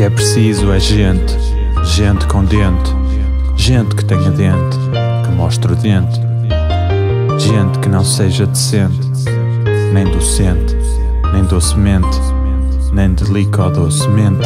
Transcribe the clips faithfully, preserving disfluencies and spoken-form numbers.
que é preciso é gente, gente com dente, gente que tenha dente, que mostre o dente, gente que não seja decente, nem docente, nem docemente, nem delicadocemente,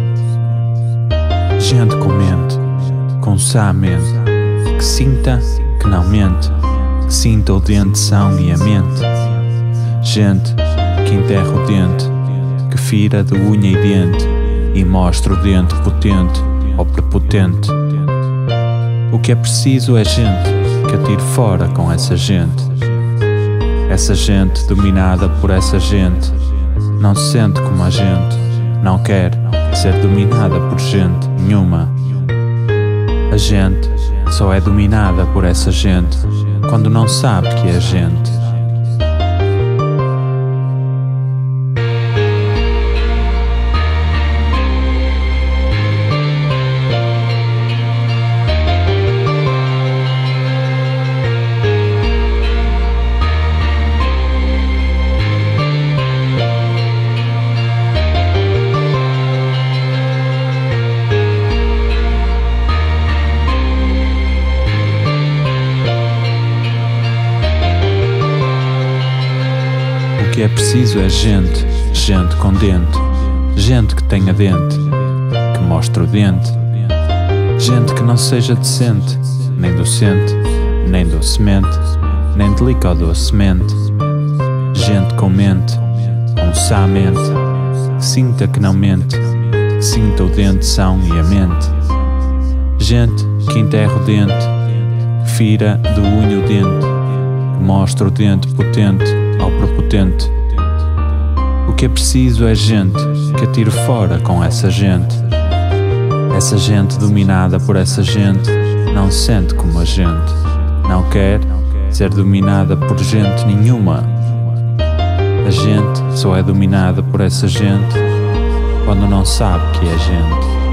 gente com mente, com sá mente, que sinta, que não mente, que sinta o dente são e a mente, gente que enterra o dente, que fira de unha e dente e mostra o dente potente ou prepotente. O que é preciso é gente que atire fora com essa gente. Essa gente dominada por essa gente não se sente como a gente, não quer ser dominada por gente nenhuma. A gente só é dominada por essa gente quando não sabe que é gente. O que é preciso é gente, gente com dente, gente que tenha dente, que mostre o dente, gente que não seja decente, nem docente, nem docemente, nem delicadocemente, gente com mente, com sá mente, que sinta que não mente, que sinta o dente são e a mente, gente que enterra o dente, que fira de unha o dente, que mostra o dente potente ao prepotente. O que é preciso é gente que atire fora com essa gente. Essa gente dominada por essa gente não se sente como a gente, não quer ser dominada por gente nenhuma. A gente só é dominada por essa gente quando não sabe que é gente.